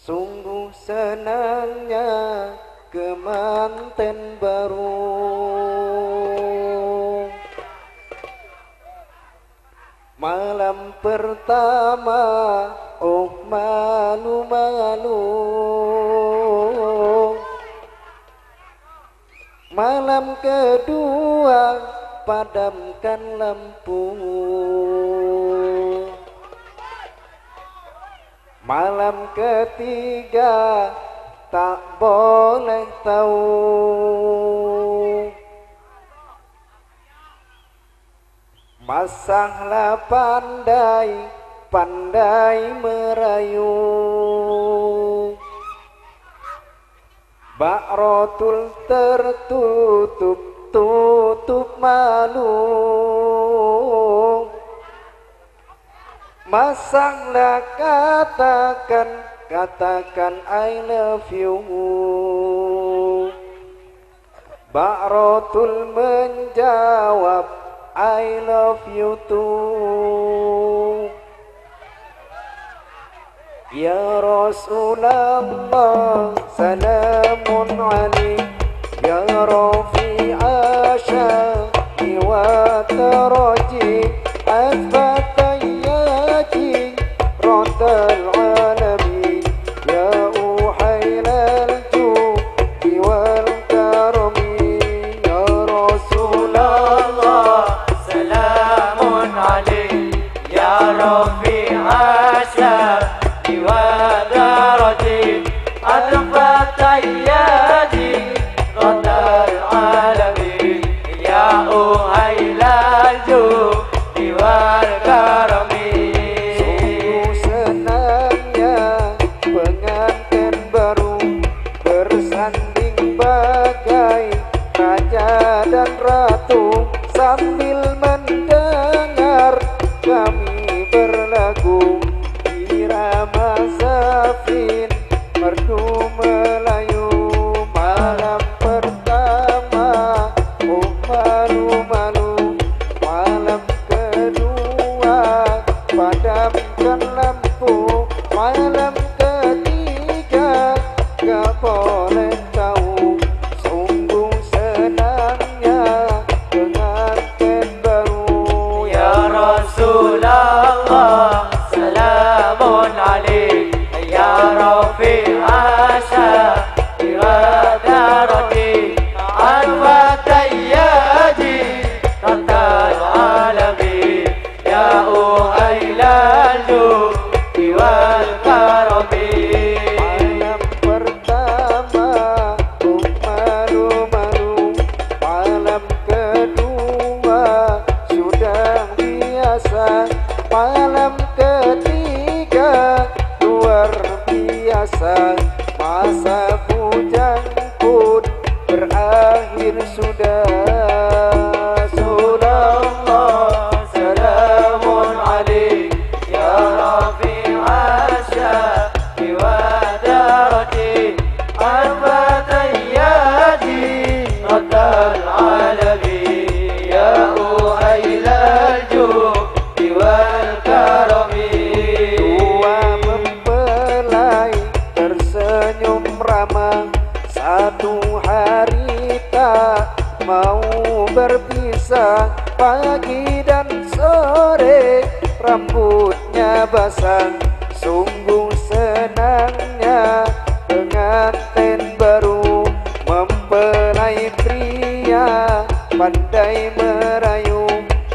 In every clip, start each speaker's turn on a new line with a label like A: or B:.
A: Sungguh senangnya kemanten baru, malam pertama oh malu-malu, malam kedua padamkan lampu, malam ketiga tak boleh tahu. Masanglah pandai merayu, Ba'rotul tertutup malu. Masanglah katakan I love you. Ba'rotul menjawab I love you too. Ya Rasulullah salamun alaik, ya Rafi'a syaqi wa taraji, afatayyaji ratal alamin, ya uhailal judi wal karami. Ya Rasulullah salamun alaik, ya Rafi'a syaqi wa taraji, afatayyaji ratal alamin, ya uhailal judi wal karami. Sungguh senangnya pengantin baru bersanding bagai raja dan ratu, sambil mendengar kami berlagu irama Zafin merdu Melayu. Malam pertama oh malu-malu, malam kedua padamkan lampu, malam ketiga gak boleh tahu. Sungguh senangnya pengantin baru. Ya Rasulullah salamun alaik, ya Rafi'a syaqi wa taraji, afatayyaji ratal alamin, ya uhailal judi wal karami. Malam pertama oh malu-malu, malam kedua sudah biasa, malam ketiga luar biasa. Masa bujang pun berakhir sudah. Rasulullah salamun alaik, ya Rafi'a syaqi wa taraji, afatayyaji ratal alamin, ya uhailal judi wal karami. Dua mempelai tersenyum ramah, satu hari tak mau berpisah, pagi dan sore rambutnya basah. Sungguh senangnya pengantin baru, mempelai pria pandai merayu,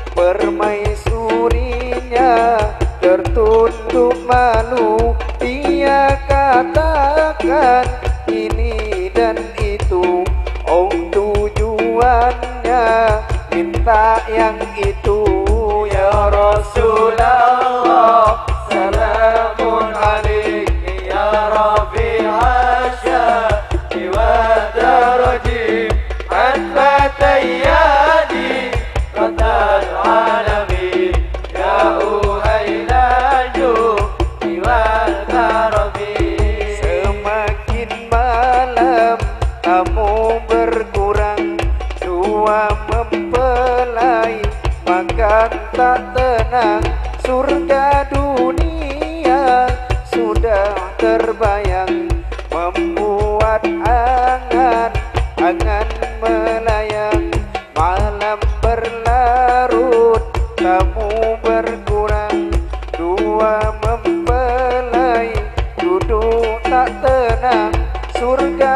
A: permaisurinya tertutup malu. Dia katakan ini dan itu, oh tujuannya minta yang itu. Ya Rasulullah salamun alaik, ya Rafi'a syaqi wa taraji, afatayyaji ratal alamin, ya uhailal judi wal karami. Semakin
B: terbayang, membuat angan melayang. Malam berlarut, tamu berkurang, dua mempelai duduk tak tenang. Surga